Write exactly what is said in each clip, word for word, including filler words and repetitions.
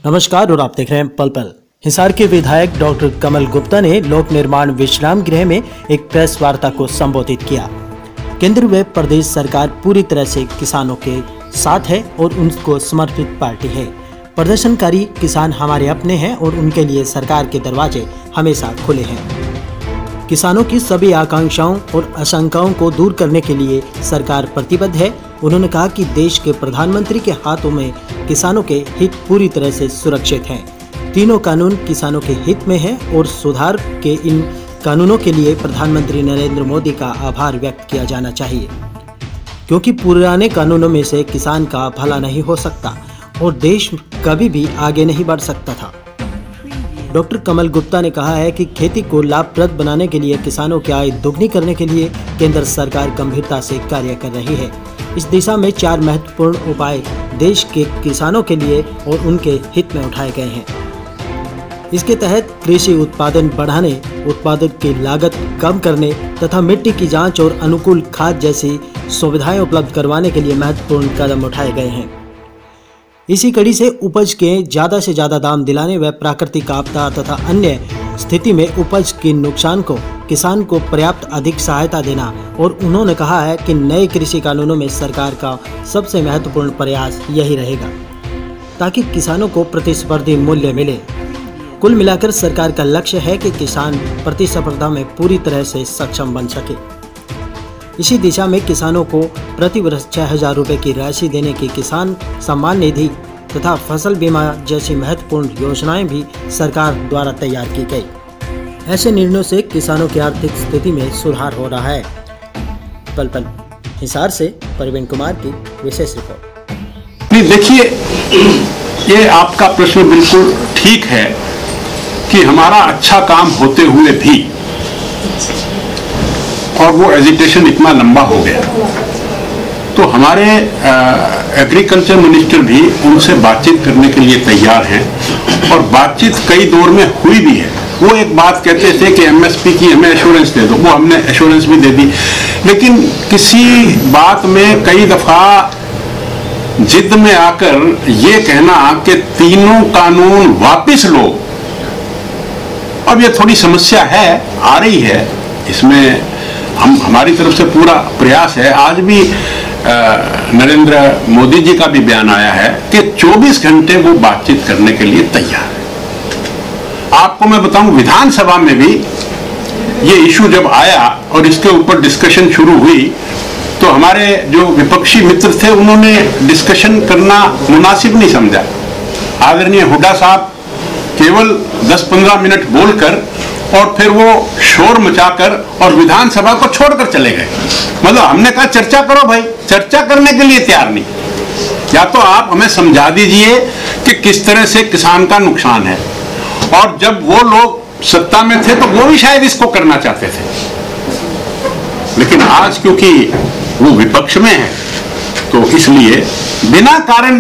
नमस्कार और आप देख रहे हैं पल पल। हिसार के विधायक डॉक्टर कमल गुप्ता ने लोक निर्माण विश्राम गृह में एक प्रेस वार्ता को संबोधित किया। केंद्र व प्रदेश सरकार पूरी तरह से किसानों के साथ है और उनको समर्पित पार्टी है। प्रदर्शनकारी किसान हमारे अपने हैं और उनके लिए सरकार के दरवाजे हमेशा खुले हैं। किसानों की सभी आकांक्षाओं और आशंकाओं को दूर करने के लिए सरकार प्रतिबद्ध है। उन्होंने कहा कि देश के प्रधानमंत्री के हाथों में किसानों के हित पूरी तरह से सुरक्षित हैं। तीनों कानून किसानों के हित में हैं और सुधार के इन कानूनों के लिए प्रधानमंत्री नरेंद्र मोदी का आभार व्यक्त किया जाना चाहिए, क्योंकि पुराने कानूनों में से किसान का भला नहीं हो सकता और देश कभी भी आगे नहीं बढ़ सकता था। डॉक्टर कमल गुप्ता ने कहा है कि खेती को लाभप्रद बनाने के लिए किसानों की आय दोगुनी करने के लिए केंद्र सरकार गंभीरता से कार्य कर रही है। इस दिशा में चार महत्वपूर्ण उपाय देश के किसानों के लिए और उनके हित में उठाए गए हैं। इसके तहत कृषि उत्पादन बढ़ाने, उत्पादक की लागत कम करने तथा मिट्टी की जांच और अनुकूल खाद जैसी सुविधाएं उपलब्ध करवाने के लिए महत्वपूर्ण कदम उठाए गए हैं। इसी कड़ी से उपज के ज्यादा से ज्यादा दाम दिलाने व प्राकृतिक आपदा तथा अन्य स्थिति में उपज के नुकसान को किसान को पर्याप्त अधिक सहायता देना। और उन्होंने कहा है कि नए कृषि कानूनों में सरकार का सबसे महत्वपूर्ण प्रयास यही रहेगा ताकि किसानों को प्रतिस्पर्धी मूल्य मिले। कुल मिलाकर सरकार का लक्ष्य है कि किसान प्रतिस्पर्धा में पूरी तरह से सक्षम बन सके। इसी दिशा में किसानों को प्रति वर्ष छह हजार रुपये की राशि देने की किसान सम्मान निधि तथा फसल बीमा जैसी महत्वपूर्ण योजनाएं भी सरकार द्वारा तैयार की गई। ऐसे निर्णयों से किसानों की आर्थिक स्थिति में सुधार हो रहा है। पल पल हिसार से प्रवीण कुमार की विशेष रिपोर्ट। देखिए, ये आपका प्रश्न बिल्कुल ठीक है कि हमारा अच्छा काम होते हुए भी और वो एजिटेशन इतना लंबा हो गया, तो हमारे एग्रीकल्चर मिनिस्टर भी उनसे बातचीत करने के लिए तैयार हैं और बातचीत कई दौर में हुई भी है। वो एक बात कहते थे कि एमएसपी की हमें एश्योरेंस दे दो, वो हमने एश्योरेंस भी दे दी, लेकिन किसी बात में कई दफा जिद में आकर ये कहना कि तीनों कानून वापस लो, अब ये थोड़ी समस्या है, आ रही है। इसमें हम हमारी तरफ से पूरा प्रयास है। आज भी नरेंद्र मोदी जी का भी बयान आया है कि चौबीस घंटे वो बातचीत करने के लिए तैयार है। आपको मैं बताऊं, विधानसभा में भी ये इशू जब आया और इसके ऊपर डिस्कशन शुरू हुई तो हमारे जो विपक्षी मित्र थे उन्होंने डिस्कशन करना मुनासिब नहीं समझा। आदरणीय हुड्डा साहब केवल दस पंद्रह मिनट बोलकर और फिर वो शोर मचाकर और विधानसभा को छोड़कर चले गए। मतलब हमने कहा चर्चा करो भाई, चर्चा करने के लिए तैयार नहीं। या तो आप हमें समझा दीजिए कि किस तरह से किसान का नुकसान है, और जब वो लोग सत्ता में थे तो वो भी शायद इसको करना चाहते थे, लेकिन आज क्योंकि वो विपक्ष में है तो इसलिए बिना कारण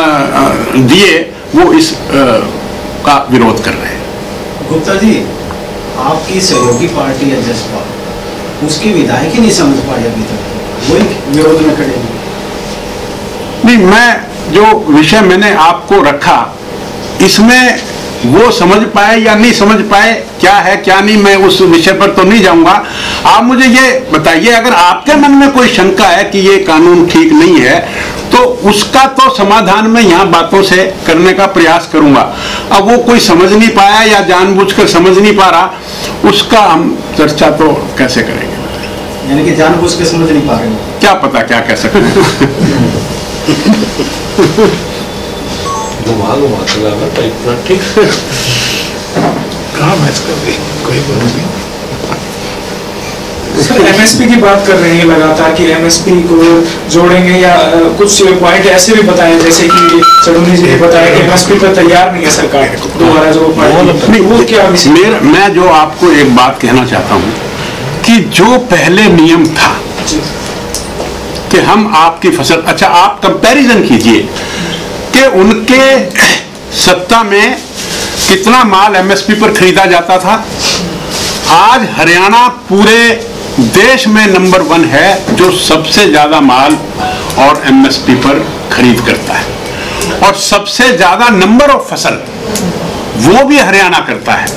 दिए वो इस आ, का विरोध कर रहे हैं। गुप्ता जी, आपकी सहयोगी पार्टी है जसपा, उसके विधायक ही नहीं समझ पाए अभी तक, वही विरोध में खड़े हैं। नहीं, मैं जो विषय मैंने आपको रखा इसमें वो समझ पाए या नहीं समझ पाए, क्या है क्या नहीं, मैं उस विषय पर तो नहीं जाऊंगा। आप मुझे ये बताइए, अगर आपके मन में कोई शंका है कि ये कानून ठीक नहीं है तो उसका तो समाधान मैं यहाँ बातों से करने का प्रयास करूंगा। अब वो कोई समझ नहीं पाया या जानबूझकर समझ नहीं पा रहा, उसका हम चर्चा तो कैसे करेंगे। यानी कि जानबूझ के समझ नहीं पा रहे, क्या पता क्या कह सकते हैं। ठीक कहाँ मैच कर रही, कोई बात नहीं। सर, एमएसपी की बात कर रहे हैं लगातार कि एमएसपी को जोड़ेंगे, या कुछ पॉइंट ऐसे भी बताए जैसे कि सडोनी जी ने बताया कि एमएसपी पर तैयार नहीं है सरकार दोबारा जो नहीं, वो क्या मेरा, मैं जो आपको एक बात कहना चाहता हूँ कि जो पहले नियम था कि हम आपकी फसल, अच्छा आप कंपैरिजन कीजिए कि उनके सत्ता में कितना माल एमएसपी पर खरीदा जाता था। आज हरियाणा पूरे देश में नंबर वन है जो सबसे ज्यादा माल और एमएसपी पर खरीद करता है। और सबसे ज्यादा नंबर ऑफ फसल वो भी हरियाणा करता है।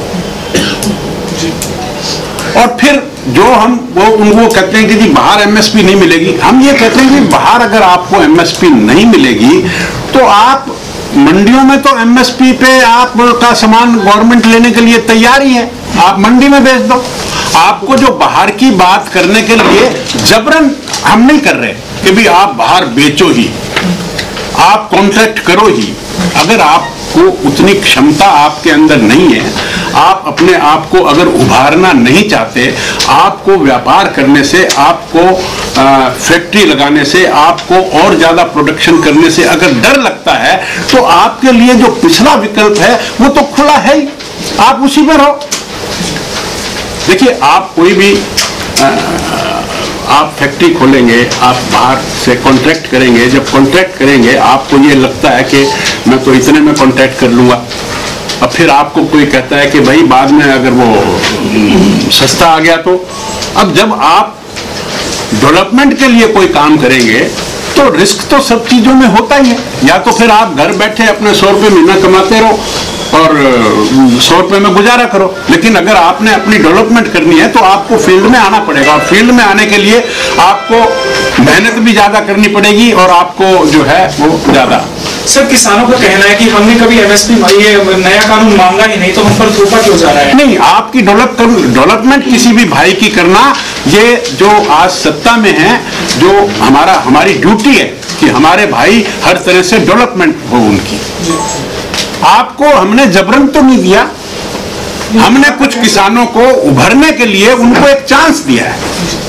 और फिर जो हम वो उनको कहते हैं कि जी बाहर एमएसपी नहीं मिलेगी, हम ये कहते हैं कि बाहर अगर आपको एमएसपी नहीं मिलेगी तो आप मंडियों में तो एमएसपी पे आपका सामान गवर्नमेंट लेने के लिए तैयार ही है, आप मंडी में बेच दो। आपको जो बाहर की बात करने के लिए जबरन हम नहीं कर रहे कि भी आप बाहर बेचो ही, आप कॉन्ट्रैक्ट करो ही। अगर आपको उतनी क्षमता आपके अंदर नहीं है, आप अपने आप को अगर उभारना नहीं चाहते, आपको व्यापार करने से, आपको आ, फैक्ट्री लगाने से, आपको और ज्यादा प्रोडक्शन करने से अगर डर लगता है तो आपके लिए जो पिछला विकल्प है वो तो खुला है ही, आप उसी में रहो। देखिए, आप कोई भी आ, आप फैक्ट्री खोलेंगे, आप बाहर से कॉन्ट्रैक्ट करेंगे, जब कॉन्ट्रैक्ट करेंगे आपको ये लगता है कि मैं तो इतने में कॉन्ट्रैक्ट कर लूंगा, अब फिर आपको कोई कहता है कि भाई बाद में अगर वो सस्ता आ गया तो। अब जब आप डेवलपमेंट के लिए कोई काम करेंगे तो रिस्क तो सब चीजों में होता ही है। या तो फिर आप घर बैठे अपने सौ रुपये महीना कमाते रहो और सौ रुपये में गुजारा करो, लेकिन अगर आपने अपनी डेवलपमेंट करनी है तो आपको फील्ड में आना पड़ेगा। और फील्ड में आने के लिए आपको मेहनत भी ज्यादा करनी पड़ेगी और आपको जो है वो ज्यादा। सर, किसानों का कहना है कि हमने कभी एमएसपी ये नया कानून मांगा ही नहीं, तो हम पर थोपा क्यों जा रहा है? नहीं, आपकी डेवलप डेवलपमेंट किसी भी भाई की करना, ये जो आज सत्ता में है, जो हमारा हमारी ड्यूटी है कि हमारे भाई हर तरह से डेवलपमेंट हो उनकी। आपको हमने जबरन तो नहीं दिया, हमने कुछ किसानों को उभरने के लिए उनको एक चांस दिया है।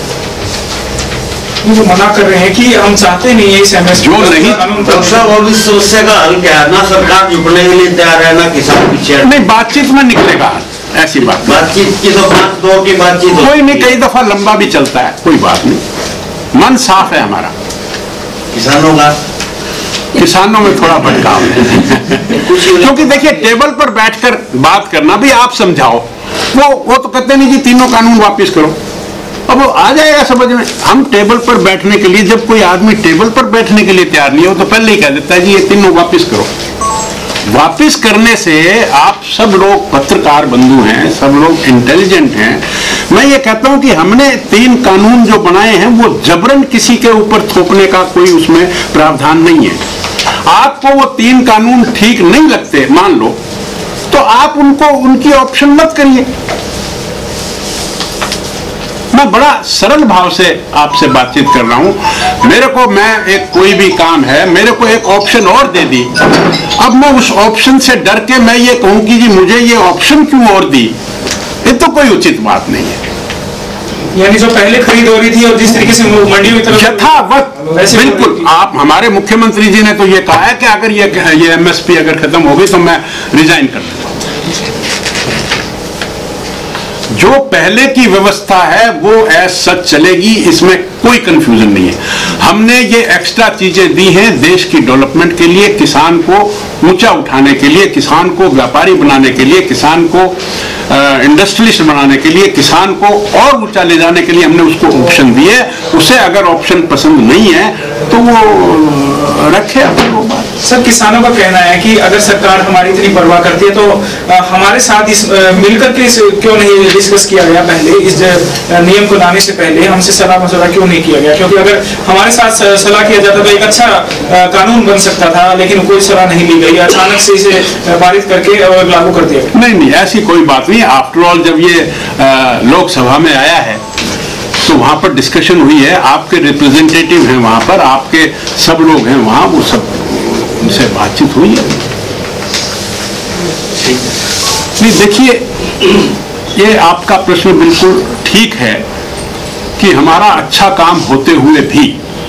जो मना कर रहे हैं कि हम चाहते नहीं है इस एमएसपी जो नहीं, डॉक्टर साहब और इस समस्या का हल क्या है? ना सरकार जुड़ने के लिए तैयार है, ना किसान पीछे। नहीं, बातचीत में निकलेगा, ऐसी बात बातचीत की तो पांच दो की बातचीत कोई नहीं, कई दफा लंबा भी चलता है, कोई बात नहीं, मन साफ है हमारा। किसानों का किसानों में थोड़ा भटकाव है क्योंकि देखिए, टेबल पर बैठकर बात करना भी आप समझाओ, वो वो तो कहते नहीं कि तीनों कानून वापस करो, अब वो आ जाएगा समझ में। हम टेबल पर बैठने के लिए, जब कोई आदमी टेबल पर बैठने के लिए तैयार नहीं हो तो पहले ही कह देता है जी ये तीनों वापस करो। वापस करने से आप सब लोग पत्रकार बंधु हैं, सब लोग इंटेलिजेंट हैं। मैं ये कहता हूं कि हमने तीन कानून जो बनाए हैं वो जबरन किसी के ऊपर थोपने का कोई उसमें प्रावधान नहीं है। आपको वो तीन कानून ठीक नहीं लगते, मान लो, तो आप उनको उनकी ऑप्शन मत करिए। मैं बड़ा सरल भाव से आपसे बातचीत कर रहा हूं। मेरे को, मैं एक कोई भी काम है, मेरे को एक ऑप्शन और दे दी, अब मैं उस ऑप्शन से डर के मैं ये कहूं कि जी मुझे ये ऑप्शन क्यों और दी, ये तो कोई उचित बात नहीं है। यानी जो पहले खरीद हो रही थी और जिस तरीके से मंडियों की तरफ यथावत, बिल्कुल। आप, हमारे मुख्यमंत्री जी ने तो ये कहा है कि अगर ये ये एमएसपी अगर खत्म हो गई तो मैं रिजाइन कर दूंगा। जो पहले की व्यवस्था है वो एज सच चलेगी, इसमें कोई कंफ्यूजन नहीं है। हमने ये एक्स्ट्रा चीजें दी हैं देश की डेवलपमेंट के लिए, किसान को ऊंचा उठाने के लिए, किसान को व्यापारी बनाने के लिए, किसान को इंडस्ट्रियलिस्ट बनाने के लिए, किसान को और ऊंचा ले जाने के लिए हमने उसको ऑप्शन दिए। उसे अगर ऑप्शन पसंद नहीं है तो वो रखे अपनी वो बात। सर, किसानों का कहना है कि अगर सरकार हमारी इतनी परवाह करती है तो आ, हमारे साथ इस मिलकर के इस, क्यों नहीं डिस्कस किया गया पहले, इस नियम को लाने से पहले हमसे सलाह मशवरा क्यों नहीं किया गया? क्योंकि अगर हमारे साथ सलाह किया जाता तो एक अच्छा आ, कानून बन सकता था, लेकिन कोई सलाह नहीं ली गई, अचानक से इसे पारित करके और लागू कर दिया। नहीं नहीं, ऐसी कोई बात नहीं। आफ्टर ऑल जब ये लोकसभा में आया है तो वहां पर डिस्कशन हुई है, आपके रिप्रेजेंटेटिव हैं वहां पर, आपके सब लोग हैं वहां, वो सब उनसे बातचीत हुई है। नहीं, देखिए, ये आपका प्रश्न बिल्कुल ठीक है कि हमारा अच्छा काम होते हुए भी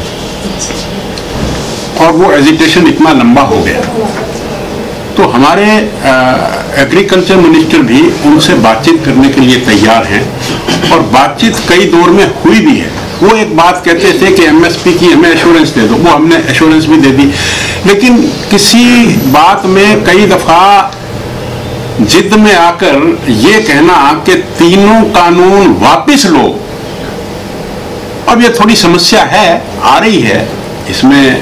और वो एजिटेशन इतना लंबा हो गया तो हमारे एग्रीकल्चर मिनिस्टर भी उनसे बातचीत करने के लिए तैयार हैं और बातचीत कई दौर में हुई भी है। वो एक बात कहते थे कि एमएसपी की हमें एश्योरेंस दे दो, वो हमने एश्योरेंस भी दे दी, लेकिन किसी बात में कई दफा जिद में आकर ये कहना कि तीनों कानून वापस लो, अब ये थोड़ी समस्या है, आ रही है, इसमें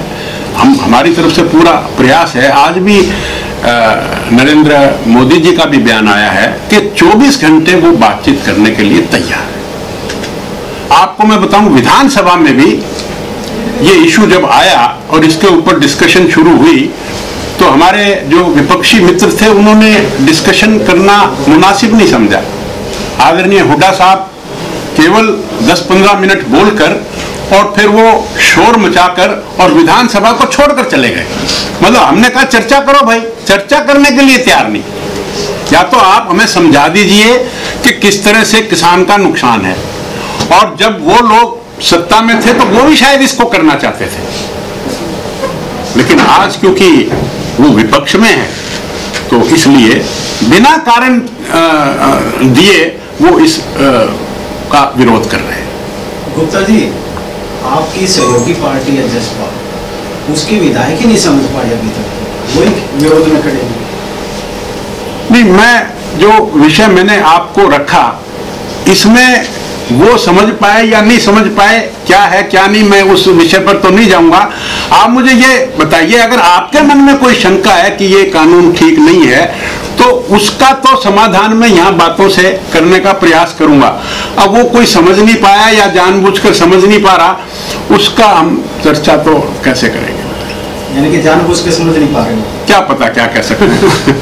हम हमारी तरफ से पूरा प्रयास है। आज भी नरेंद्र मोदी जी का भी बयान आया है कि चौबीस घंटे वो बातचीत करने के लिए तैयार है। आपको मैं बताऊं, विधानसभा में भी ये इशू जब आया और इसके ऊपर डिस्कशन शुरू हुई तो हमारे जो विपक्षी मित्र थे उन्होंने डिस्कशन करना मुनासिब नहीं समझा। आदरणीय हुड्डा साहब केवल दस पंद्रह मिनट बोलकर और फिर वो शोर मचाकर और विधानसभा को छोड़कर चले गए। मतलब हमने कहा चर्चा करो भाई, चर्चा करने के लिए तैयार नहीं। या तो आप हमें समझा दीजिए कि किस तरह से किसान का नुकसान है, और जब वो लोग सत्ता में थे तो वो भी शायद इसको करना चाहते थे, लेकिन आज क्योंकि वो विपक्ष में है तो इसलिए बिना कारण दिए वो इस आ, का विरोध कर रहे हैं। गुप्ता जी, आपकी सहयोगी पार्टी है जसपा, उसके विधायक ही नहीं समझ पाए अभी तक, वही विरोध में खड़े हैं। नहीं, मैं जो विषय मैंने आपको रखा इसमें वो समझ पाए या नहीं समझ पाए, क्या है क्या नहीं, मैं उस विषय पर तो नहीं जाऊंगा। आप मुझे ये बताइए, अगर आपके मन में कोई शंका है कि ये कानून ठीक नहीं है तो उसका तो समाधान मैं यहाँ बातों से करने का प्रयास करूंगा। अब वो कोई समझ नहीं पाया या जानबूझकर समझ नहीं पा रहा, उसका हम चर्चा तो कैसे करेंगे। यानी कि जानबूझ के समझ नहीं पा रहे हो, क्या पता क्या कह सकते हैं।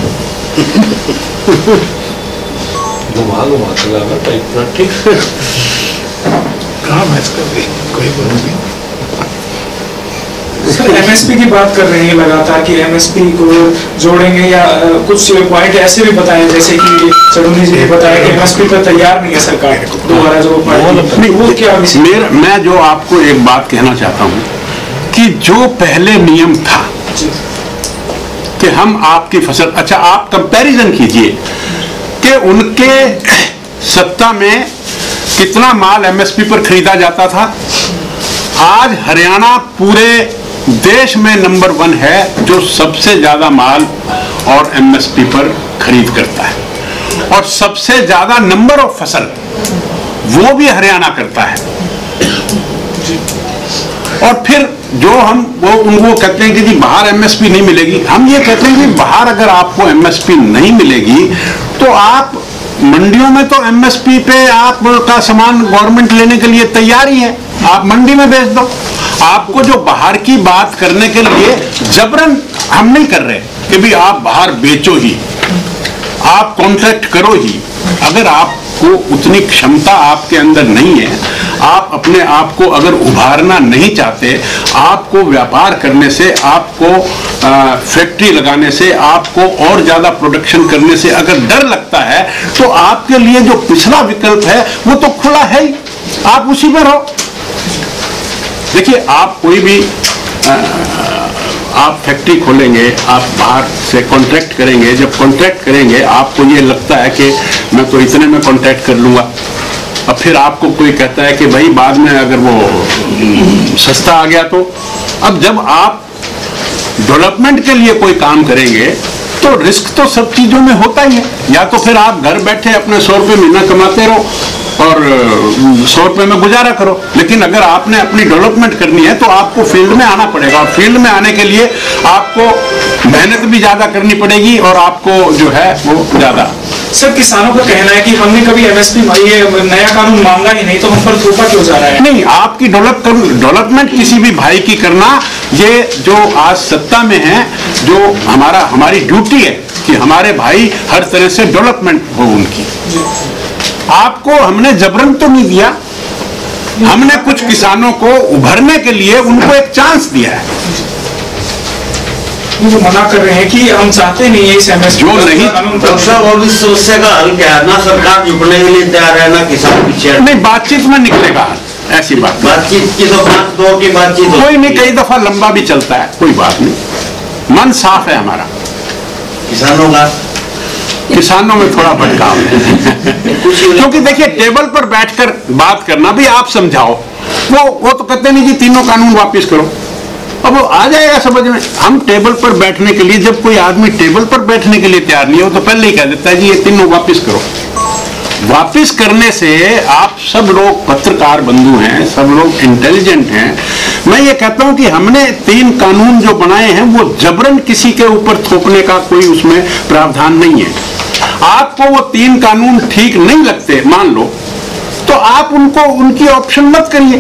घुमा घुमा चला था इतना ठीक कहाँ मैच कर रही कोई बात नहीं। सर एमएसपी की बात कर रहे हैं लगातार कि एमएसपी को जोड़ेंगे, या कुछ पॉइंट ऐसे भी बताएं जैसे कि चढ़ूनी जी ने बताया कि एमएसपी पर तैयार नहीं है सरकार दोबारा जो पार्टी, वो क्या मेरा मैं जो आपको एक बात कहना चाहता हूँ कि जो पहले नियम था कि हम आपकी फसल, अच्छा आप कंपैरिजन कीजिए कि उनके सत्ता में कितना माल एमएसपी पर खरीदा जाता था। आज हरियाणा पूरे देश में नंबर वन है जो सबसे ज्यादा माल और एमएसपी पर खरीद करता है, और सबसे ज्यादा नंबर ऑफ फसल वो भी हरियाणा करता है। और फिर जो हम वो उनको कहते हैं कि जी बाहर एमएसपी नहीं मिलेगी, हम ये कहते हैं कि बाहर अगर आपको एमएसपी नहीं मिलेगी तो आप मंडियों में तो एमएसपी पे आपका सामान गवर्नमेंट लेने के लिए तैयार ही है, आप मंडी में बेच दो। आपको जो बाहर की बात करने के लिए जबरन हम नहीं कर रहे कि भी आप बाहर बेचो ही, आप कॉन्ट्रैक्ट करो ही। अगर आपको उतनी क्षमता आपके अंदर नहीं है, आप अपने आप को अगर उभारना नहीं चाहते, आपको व्यापार करने से, आपको आ, फैक्ट्री लगाने से, आपको और ज्यादा प्रोडक्शन करने से अगर डर लगता है तो आपके लिए जो पिछला विकल्प है वो तो खुला है ही, आप उसी में रहो। देखिए, आप कोई भी आ, आप फैक्ट्री खोलेंगे, आप बाहर से कॉन्ट्रैक्ट करेंगे, जब कॉन्ट्रैक्ट करेंगे आपको ये लगता है कि मैं तो इतने में कॉन्ट्रैक्ट कर लूँगा, अब फिर आपको कोई कहता है कि भाई बाद में अगर वो सस्ता आ गया तो। अब जब आप डेवलपमेंट के लिए कोई काम करेंगे तो रिस्क तो सब चीज़ों में होता ही है। या तो फिर आप घर बैठे अपने सौ रुपये महीना कमाते रहो और सौ रुपये में गुजारा करो, लेकिन अगर आपने अपनी डेवलपमेंट करनी है तो आपको फील्ड में आना पड़ेगा, और फील्ड में आने के लिए आपको मेहनत भी ज़्यादा करनी पड़ेगी और आपको जो है वो ज़्यादा। सर किसानों का कहना है कि हमने कभी एमएसपी ये नया कानून मांगा ही नहीं, तो हम पर थोपा क्यों जा रहा है? नहीं, आपकी डेवलप डेवलपमेंट किसी भी भाई की करना, ये जो आज सत्ता में है, जो हमारा हमारी ड्यूटी है कि हमारे भाई हर तरह से डेवलपमेंट हो उनकी। आपको हमने जबरन तो नहीं दिया, हमने कुछ किसानों को उभरने के लिए उनको एक चांस दिया है। जो मना कर रहे हैं कि हम चाहते नहीं है इस एमएसपी जो नहीं, डॉक्टर साहब अब इस समस्या का हल क्या है? ना सरकार झुकने के लिए तैयार है, ना किसान पीछे। नहीं, बातचीत में निकलेगा, ऐसी बात बातचीत की तो पांच दो की बातचीत कोई नहीं, कई दफा लंबा भी चलता है, कोई बात नहीं, मन साफ है हमारा। किसानों का किसानों में थोड़ा भटकाव है क्योंकि देखिए, टेबल पर बैठकर बात करना भी आप समझाओ, वो वो तो कहते नहीं जी तीनों कानून वापस करो, अब वो आ जाएगा समझ में। हम टेबल पर बैठने के लिए, जब कोई आदमी टेबल पर बैठने के लिए तैयार नहीं हो तो पहले ही कह देता है जी ये तीनों वापस करो। वापिस करने से आप सब लोग पत्रकार बंधु हैं, सब लोग इंटेलिजेंट हैं। मैं ये कहता हूं कि हमने तीन कानून जो बनाए हैं वो जबरन किसी के ऊपर थोपने का कोई उसमें प्रावधान नहीं है। आपको वो तीन कानून ठीक नहीं लगते मान लो, तो आप उनको उनकी ऑप्शन मत करिए।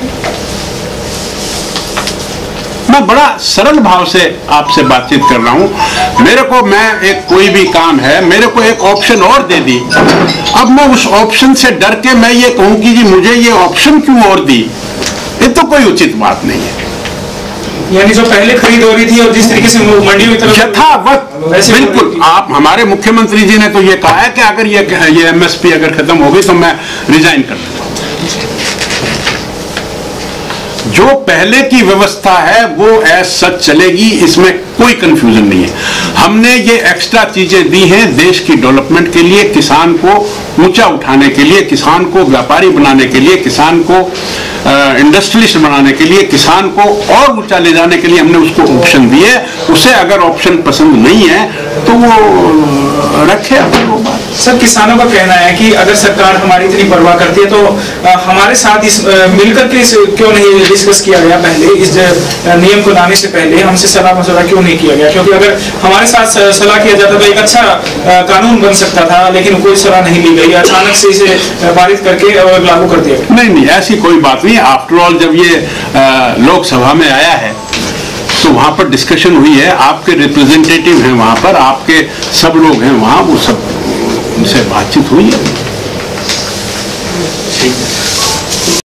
मैं बड़ा सरल भाव से आपसे बातचीत कर रहा हूं। मेरे को मैं एक कोई भी काम है, मेरे को एक ऑप्शन और दे दी, अब मैं उस ऑप्शन से डर के मैं ये कहूं कि जी मुझे ये ऑप्शन क्यों और दी, ये तो कोई उचित बात नहीं है। यानी जो पहले खरीद हो रही थी और जिस तरीके से मंडियों की तरफ यथावत, बिल्कुल। आप हमारे मुख्यमंत्री जी ने तो ये कहा है कि अगर ये ये एमएसपी अगर खत्म हो गई तो मैं रिजाइन कर दूंगा। जो पहले की व्यवस्था है वो एज सच चलेगी, इसमें कोई कंफ्यूजन नहीं है। हमने ये एक्स्ट्रा चीजें दी हैं देश की डेवलपमेंट के लिए, किसान को ऊंचा उठाने के लिए, किसान को व्यापारी बनाने के लिए, किसान को इंडस्ट्रियलिस्ट बनाने के लिए, किसान को और ऊंचा ले जाने के लिए हमने उसको ऑप्शन दिए। उसे अगर ऑप्शन पसंद नहीं है तो वो रखे अपनी वो बात। सर, किसानों का कहना है कि अगर सरकार हमारी इतनी परवाह करती है तो आ, हमारे साथ इस मिलकर के इस क्यों नहीं डिस्कस किया गया पहले, इस नियम को लाने से पहले हमसे सलाह मशवरा क्यों नहीं किया गया? क्योंकि अगर हमारे साथ सलाह किया जाता तो एक अच्छा आ, कानून बन सकता था, लेकिन कोई सलाह नहीं ली गई, अचानक से इसे पारित करके और लागू कर दिया गया। नहीं नहीं, ऐसी कोई बात नहीं। आफ्टर ऑल जब ये लोकसभा में आया है तो वहां पर डिस्कशन हुई है, आपके रिप्रेजेंटेटिव हैं वहां पर, आपके सब लोग हैं वहां, वो सब उनसे बातचीत हुई है।